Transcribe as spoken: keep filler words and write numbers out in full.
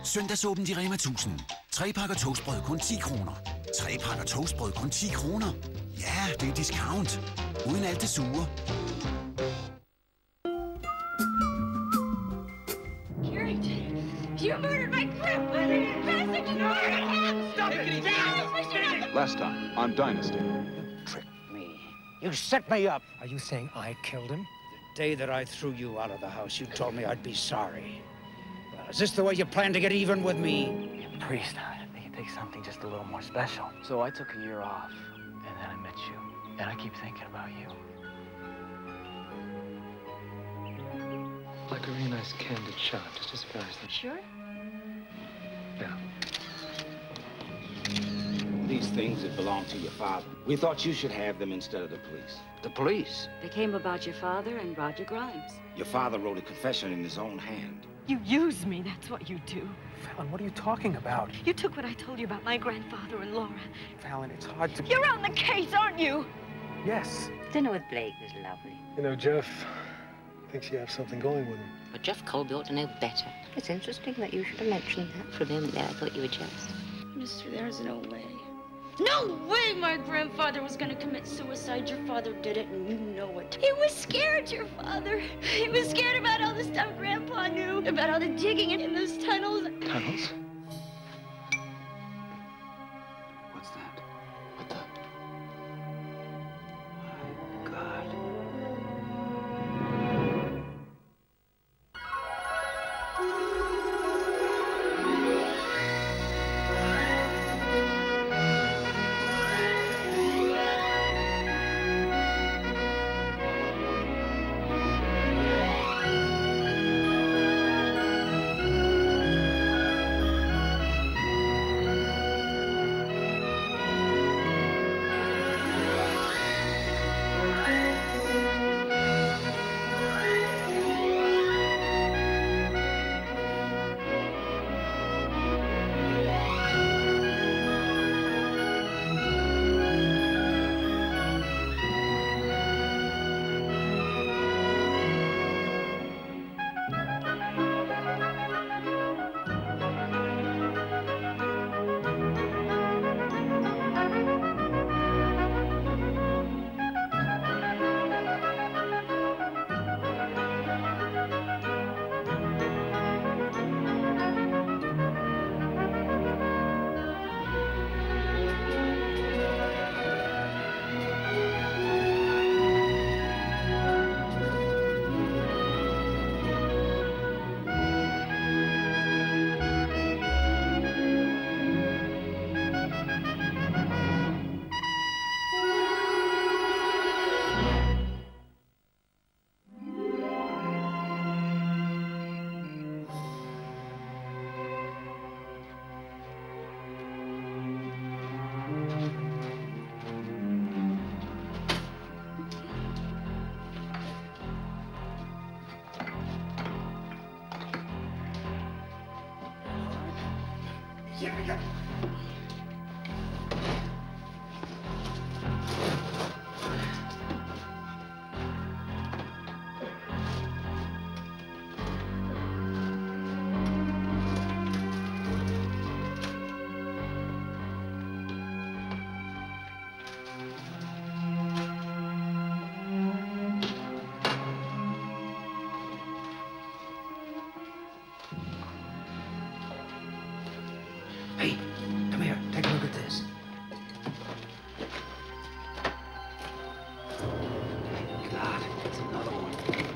Søndagsåbent i Rema tusind. Tre pakker toastbrød kun ti kroner. Tre pakker toastbrød kun ti kroner. Ja, det er discount. Uden alt det sure. Carrington, you murdered my grandmother! You bastard! You murdered him! Stop it! Lester, on Dynasty. You tricked me. You set me up. Are you saying I killed him? The day that I threw you out of the house, you told me I'd be sorry. Well, is this the way you plan to get even with me? Priest, I think it takes something just a little more special. So I took a year off, and then I met you. And I keep thinking about you. Like a really nice candid shot, just as far as the... Sure? Yeah. These things that belong to your father. We thought you should have them instead of the police. The police? They came about your father and Roger Grimes. Your father wrote a confession in his own hand. You use me, that's what you do. Fallon, what are you talking about? You took what I told you about my grandfather and Laura. Fallon, it's hard to... You're on the case, aren't you? Yes. Dinner with Blake was lovely. You know, Jeff thinks you have something going with him. But Jeff Colby ought to know better. It's interesting that you should have mentioned that. For a moment there, I thought you were jealous. Mister, there's no way. No way my grandfather was gonna commit suicide. Your father did it, and you know it. He was scared, your father. He was scared about all the stuff Grandpa knew, about all the digging in those tunnels. Tunnels? What's that? What the... God. Yeah, yeah. Hey, come here. Take a look at this. God, it's another one.